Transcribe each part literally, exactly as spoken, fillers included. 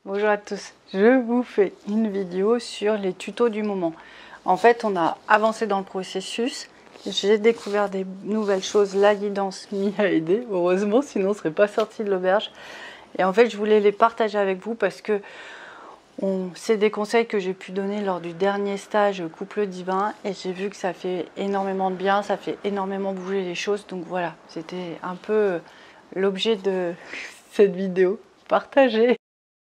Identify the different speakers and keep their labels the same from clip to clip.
Speaker 1: Bonjour à tous, je vous fais une vidéo sur les tutos du moment. En fait, on a avancé dans le processus, j'ai découvert des nouvelles choses, la guidance m'y a aidé, heureusement, sinon on ne serait pas sorti de l'auberge. Et en fait, je voulais les partager avec vous parce que c'est des conseils que j'ai pu donner lors du dernier stage Couple Divin et j'ai vu que ça fait énormément de bien, ça fait énormément bouger les choses. Donc voilà, c'était un peu l'objet de cette vidéo, partager.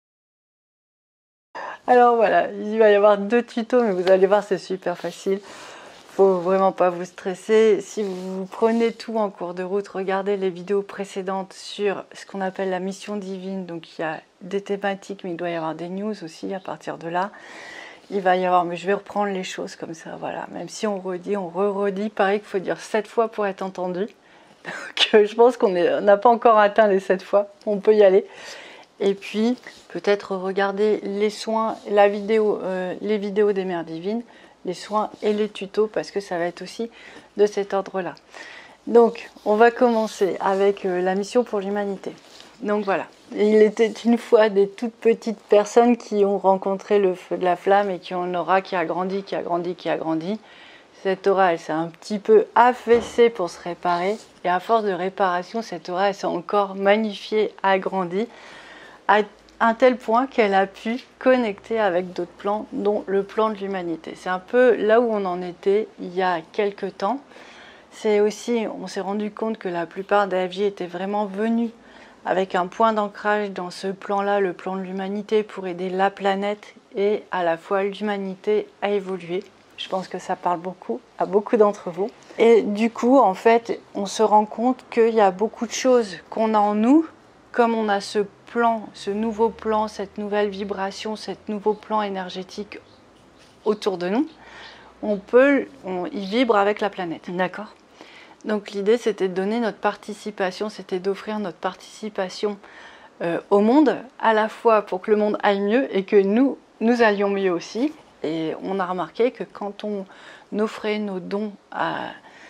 Speaker 1: Alors voilà, il va y avoir deux tutos, mais vous allez voir, c'est super facile. Faut vraiment pas vous stresser. Si vous prenez tout en cours de route, regardez les vidéos précédentes sur ce qu'on appelle la mission divine. Donc il y a des thématiques, mais il doit y avoir des news aussi à partir de là. Il va y avoir, mais je vais reprendre les choses comme ça, voilà. Même si on redit, on re-redit, pareil qu'il faut dire sept fois pour être entendu. Donc je pense qu'on n'a pas encore atteint les sept fois, on peut y aller. Et puis, peut-être regarder les soins, la vidéo, euh, les vidéos des mères divines, les soins et les tutos, parce que ça va être aussi de cet ordre-là. Donc, on va commencer avec euh, la mission pour l'humanité. Donc voilà, il était une fois des toutes petites personnes qui ont rencontré le feu de la flamme et qui ont une aura qui a grandi, qui a grandi, qui a grandi. Cette aura, elle s'est un petit peu affaissée pour se réparer. Et à force de réparation, cette aura, elle s'est encore magnifiée, agrandie, à un tel point qu'elle a pu connecter avec d'autres plans, dont le plan de l'humanité. C'est un peu là où on en était il y a quelques temps. C'est aussi, on s'est rendu compte que la plupart des F J étaient vraiment venus avec un point d'ancrage dans ce plan-là, le plan de l'humanité, pour aider la planète et à la fois l'humanité à évoluer. Je pense que ça parle beaucoup à beaucoup d'entre vous. Et du coup, en fait, on se rend compte qu'il y a beaucoup de choses qu'on a en nous, comme on a ce plan, ce nouveau plan, cette nouvelle vibration, ce nouveau plan énergétique autour de nous, on peut, on, il vibre avec la planète, d'accord? Donc l'idée, c'était de donner notre participation, c'était d'offrir notre participation euh, au monde, à la fois pour que le monde aille mieux et que nous, nous allions mieux aussi. Et on a remarqué que quand on offrait nos dons à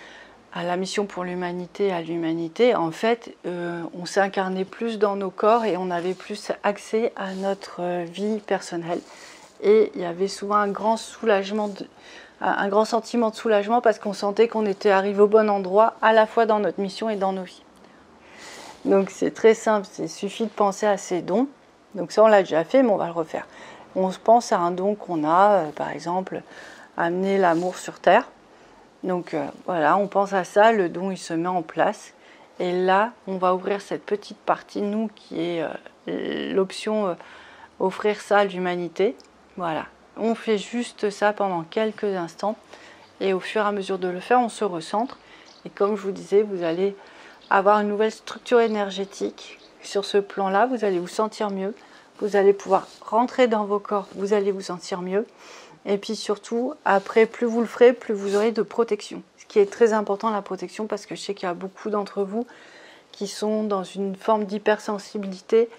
Speaker 1: à la mission pour l'humanité, à l'humanité, en fait, euh, on s'incarnait plus dans nos corps et on avait plus accès à notre vie personnelle. Et il y avait souvent un grand soulagement, de, un grand sentiment de soulagement parce qu'on sentait qu'on était arrivé au bon endroit, à la fois dans notre mission et dans nos vies. Donc c'est très simple, il suffit de penser à ces dons. Donc ça, on l'a déjà fait, mais on va le refaire. On se pense à un don qu'on a, euh, par exemple, amener l'amour sur Terre. Donc euh, voilà, on pense à ça, le don il se met en place. Et là, on va ouvrir cette petite partie, nous, qui est euh, l'option euh, offrir ça à l'humanité. Voilà, on fait juste ça pendant quelques instants. Et au fur et à mesure de le faire, on se recentre. Et comme je vous disais, vous allez avoir une nouvelle structure énergétique sur ce plan-là. Vous allez vous sentir mieux. Vous allez pouvoir rentrer dans vos corps. Vous allez vous sentir mieux. Et puis surtout, après, plus vous le ferez, plus vous aurez de protection. Ce qui est très important, la protection, parce que je sais qu'il y a beaucoup d'entre vous qui sont dans une forme d'hypersensibilité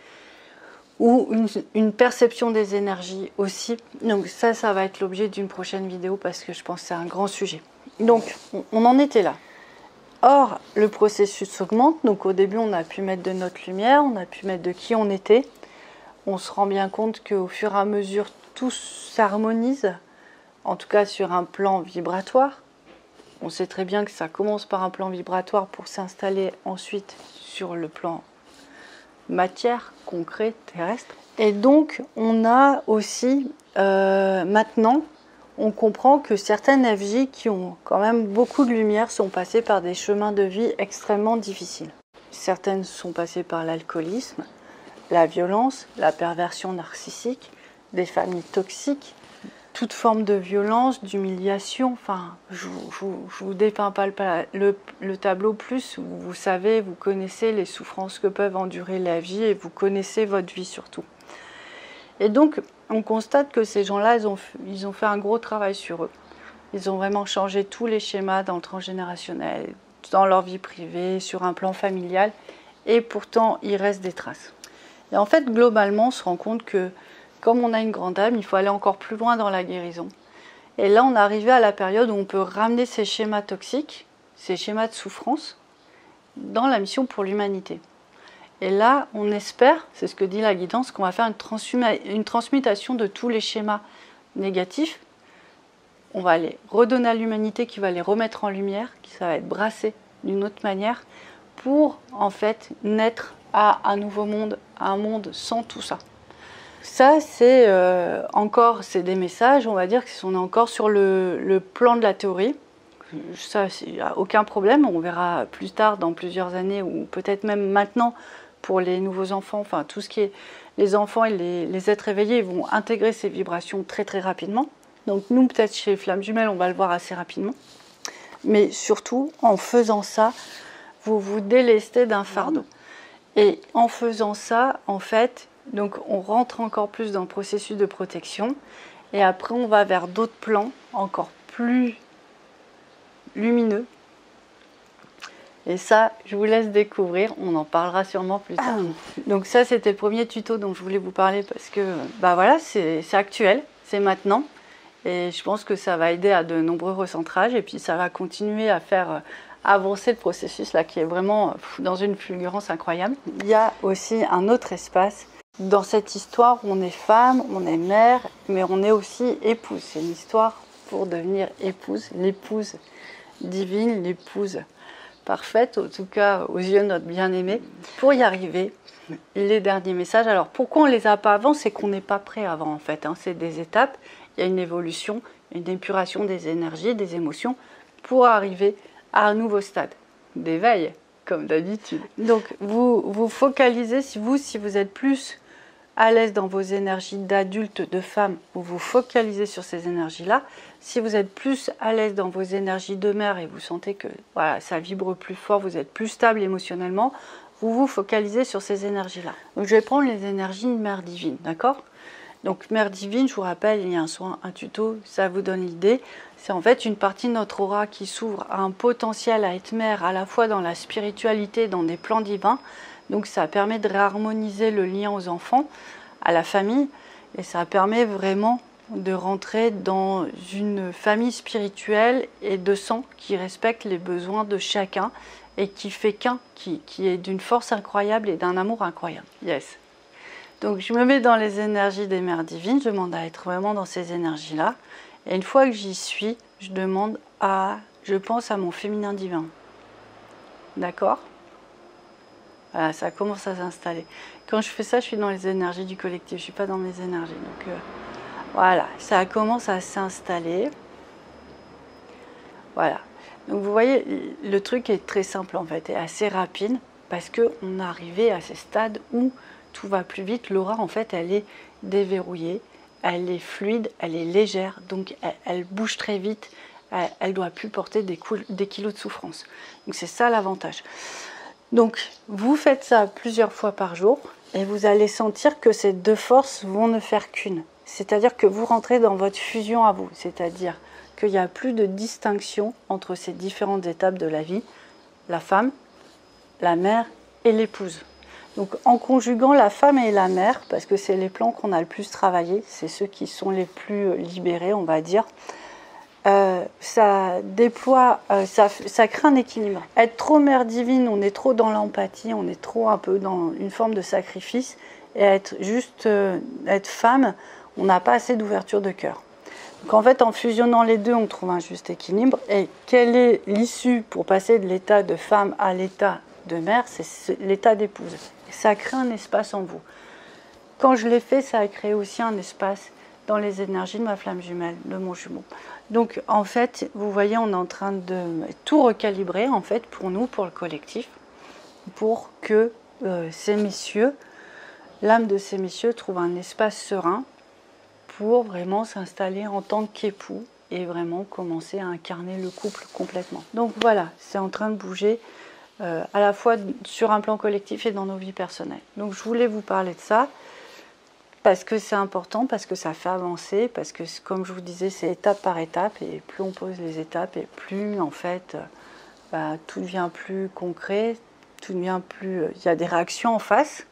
Speaker 1: ou une, une perception des énergies aussi. Donc ça, ça va être l'objet d'une prochaine vidéo parce que je pense que c'est un grand sujet. Donc, on, on en était là. Or, le processus augmente. Donc au début, on a pu mettre de notre lumière, on a pu mettre de qui on était. On se rend bien compte qu'au fur et à mesure, tout s'harmonise, en tout cas sur un plan vibratoire. On sait très bien que ça commence par un plan vibratoire pour s'installer ensuite sur le plan matière, concret, terrestre. Et donc, on a aussi, euh, maintenant, on comprend que certaines F J qui ont quand même beaucoup de lumière sont passées par des chemins de vie extrêmement difficiles. Certaines sont passées par l'alcoolisme, la violence, la perversion narcissique, des familles toxiques, toute forme de violence, d'humiliation. Enfin, je ne vous, vous dépeins pas le, le, le tableau plus. Vous, vous savez, vous connaissez les souffrances que peuvent endurer la vie et vous connaissez votre vie surtout. Et donc, on constate que ces gens-là, ils ont, ils ont fait un gros travail sur eux. Ils ont vraiment changé tous les schémas dans le transgénérationnel, dans leur vie privée, sur un plan familial. Et pourtant, il reste des traces. Et en fait, globalement, on se rend compte que comme on a une grande âme, il faut aller encore plus loin dans la guérison. Et là, on est arrivé à la période où on peut ramener ces schémas toxiques, ces schémas de souffrance, dans la mission pour l'humanité. Et là, on espère, c'est ce que dit la guidance, qu'on va faire une, une transmutation de tous les schémas négatifs. On va les redonner à l'humanité, qui va les remettre en lumière, qui ça va être brassé d'une autre manière, pour en fait naître à un nouveau monde, à un monde sans tout ça. Ça, c'est euh, encore, c'est des messages, on va dire qu'on est encore sur le, le plan de la théorie. Ça, il n'y a aucun problème, on verra plus tard, dans plusieurs années, ou peut-être même maintenant, pour les nouveaux enfants, enfin tout ce qui est les enfants et les, les êtres éveillés, ils vont intégrer ces vibrations très très rapidement. Donc nous, peut-être chez Flammes Jumelles, on va le voir assez rapidement. Mais surtout, en faisant ça, vous vous délestez d'un fardeau. Et en faisant ça, en fait, donc on rentre encore plus dans le processus de protection. Et après, on va vers d'autres plans encore plus lumineux. Et ça, je vous laisse découvrir, on en parlera sûrement plus tard. Donc ça, c'était le premier tuto dont je voulais vous parler parce que, bah voilà, c'est actuel, c'est maintenant. Et je pense que ça va aider à de nombreux recentrages et puis ça va continuer à faire avancer le processus là qui est vraiment dans une fulgurance incroyable. Il y a aussi un autre espace dans cette histoire où on est femme, on est mère, mais on est aussi épouse. C'est une histoire pour devenir épouse, l'épouse divine, l'épouse parfaite, en tout cas aux yeux de notre bien-aimé. Pour y arriver, les derniers messages, alors pourquoi on ne les a pas avant, c'est qu'on n'est pas prêt avant en fait, hein. C'est des étapes, il y a une évolution, une épuration des énergies, des émotions, pour arriver à un nouveau stade d'éveil, comme d'habitude. Donc vous vous focalisez, si vous, si vous êtes plus à l'aise dans vos énergies d'adulte, de femme, vous vous focalisez sur ces énergies-là. Si vous êtes plus à l'aise dans vos énergies de mère et vous sentez que voilà, ça vibre plus fort, vous êtes plus stable émotionnellement, vous vous focalisez sur ces énergies-là. Donc je vais prendre les énergies de mère divine, d'accord? Donc mère divine, je vous rappelle, il y a un soin, un tuto, ça vous donne l'idée. C'est en fait une partie de notre aura qui s'ouvre à un potentiel à être mère à la fois dans la spiritualité, dans des plans divins. Donc ça permet de réharmoniser le lien aux enfants, à la famille, et ça permet vraiment de rentrer dans une famille spirituelle et de sang qui respecte les besoins de chacun et qui fait qu'un, qui, qui est d'une force incroyable et d'un amour incroyable. Yes. Donc je me mets dans les énergies des mères divines, je demande à être vraiment dans ces énergies-là. Et une fois que j'y suis, je demande à, je pense à mon féminin divin. D'accord ? Voilà, ça commence à s'installer. Quand je fais ça, je suis dans les énergies du collectif, je ne suis pas dans mes énergies. Donc euh, voilà, ça commence à s'installer. Voilà. Donc vous voyez, le truc est très simple en fait, et assez rapide, parce qu'on est arrivé à ces stades où tout va plus vite. L'aura, en fait, elle est déverrouillée, elle est fluide, elle est légère, donc elle, elle bouge très vite, elle ne doit plus porter des, coups, des kilos de souffrance. Donc c'est ça l'avantage. Donc vous faites ça plusieurs fois par jour et vous allez sentir que ces deux forces vont ne faire qu'une. C'est-à-dire que vous rentrez dans votre fusion à vous, c'est-à-dire qu'il n'y a plus de distinction entre ces différentes étapes de la vie, la femme, la mère et l'épouse. Donc en conjuguant la femme et la mère, parce que c'est les plans qu'on a le plus travaillé, c'est ceux qui sont les plus libérés, on va dire, euh, ça déploie, euh, ça, ça crée un équilibre. Être trop mère divine, on est trop dans l'empathie, on est trop un peu dans une forme de sacrifice, et être juste euh, être femme, on n'a pas assez d'ouverture de cœur. Donc en fait, en fusionnant les deux, on trouve un juste équilibre. Et quelle est l'issue pour passer de l'état de femme à l'état de mère? C'est l'état d'épouse. Ça crée un espace en vous. Quand je l'ai fait, ça a créé aussi un espace dans les énergies de ma flamme jumelle, de mon jumeau. Donc en fait, vous voyez, on est en train de tout recalibrer en fait pour nous, pour le collectif, pour que euh, ces messieurs, l'âme de ces messieurs trouve un espace serein pour vraiment s'installer en tant qu'époux et vraiment commencer à incarner le couple complètement. Donc voilà, c'est en train de bouger euh, à la fois sur un plan collectif et dans nos vies personnelles. Donc je voulais vous parler de ça parce que c'est important, parce que ça fait avancer, parce que comme je vous disais, c'est étape par étape et plus on pose les étapes et plus en fait bah, tout devient plus concret, tout devient plus... Il y a des réactions en face.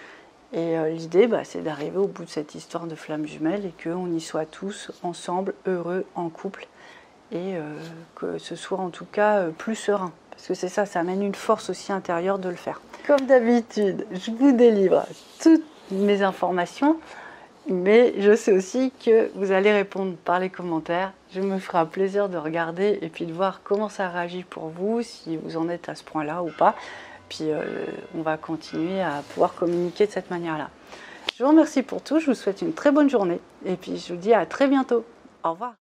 Speaker 1: Et euh, l'idée, bah, c'est d'arriver au bout de cette histoire de flammes jumelles et qu'on y soit tous ensemble, heureux, en couple, et euh, que ce soit en tout cas euh, plus serein. Parce que c'est ça, ça amène une force aussi intérieure de le faire. Comme d'habitude, je vous délivre toutes mes informations, mais je sais aussi que vous allez répondre par les commentaires. Je me ferai un plaisir de regarder et puis de voir comment ça réagit pour vous, si vous en êtes à ce point-là ou pas. Puis euh, on va continuer à pouvoir communiquer de cette manière-là. Je vous remercie pour tout, je vous souhaite une très bonne journée et puis je vous dis à très bientôt. Au revoir.